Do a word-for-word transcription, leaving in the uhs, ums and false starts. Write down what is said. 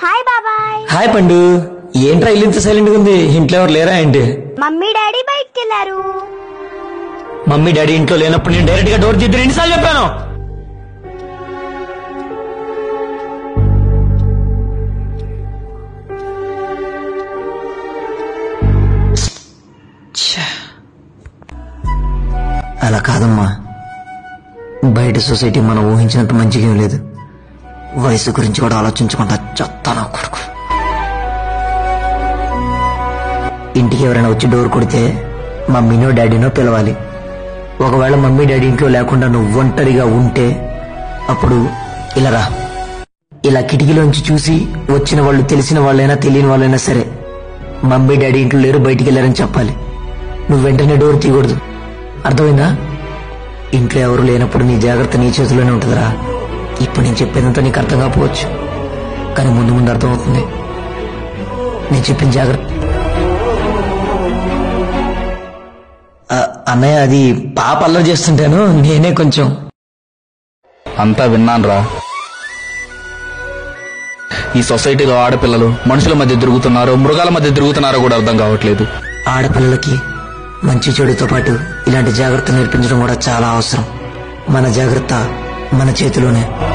Hi బాబాయ్. Hi పండు. ఏంట్రా ఇల్లు ఇంత సైలెంట్ గా ఉంది? ఇంట్లో ఎవరు లేరా ఏంటి? మమ్మీ డాడీ బయటికి వెళ్ళారు. మమ్మీ డాడీ ఇంట్లో లేనప్పుడు నేను డైరెక్ట్ గా డోర్ తీద్దు ఎన్నిసార్లు చెప్పాను? అలా కాదమ్మా, బయట సొసైటీ మనం ఊహించినంత మంచిగా ఏం లేదు. వయసు గురించి కూడా ఆలోచించకుండా చెత్త నా కొడుకు. ఇంటికి ఎవరైనా వచ్చి డోర్ కొడితే మమ్మీనో డాడీనో పిలవాలి. ఒకవేళ మమ్మీ డాడీ ఇంట్లో లేకుండా నువ్వు ఒంటరిగా ఉంటే అప్పుడు ఇలా రా. ఇలా కిటికీలోంచి చూసి వచ్చిన వాళ్ళు తెలిసిన వాళ్ళైనా తెలియని వాళ్ళైనా సరే మమ్మీ డాడీ ఇంట్లో లేరు, బయటికి వెళ్ళారని చెప్పాలి. నువ్వు వెంటనే డోర్ తీయకూడదు, అర్థమైందా? ఇంట్లో ఎవరు లేనప్పుడు నీ జాగ్రత్త నీ చేతిలోనే ఉంటుందిరా. ఇప్పుడు నేను చెప్పేదంతా నీకు అర్థం కాకపోవచ్చు, కానీ ముందు ముందు అర్థమవుతుంది. నేను చెప్పిన జాగ్రత్త. అన్నయ్య, అది పాప అల్లరి చేస్తుంటాను, నేనే కొంచెం. అంతా విన్నాన్రా. ఈ సొసైటీలో ఆడపిల్లలు మనుషుల మధ్య తిరుగుతున్నారో మృగాల మధ్య తిరుగుతున్నారో కూడా అర్థం కావట్లేదు. ఆడపిల్లలకి మంచి చెడుతో పాటు ఇలాంటి జాగ్రత్త నేర్పించడం కూడా చాలా అవసరం. మన జాగ్రత్త మన చేతిలోనే.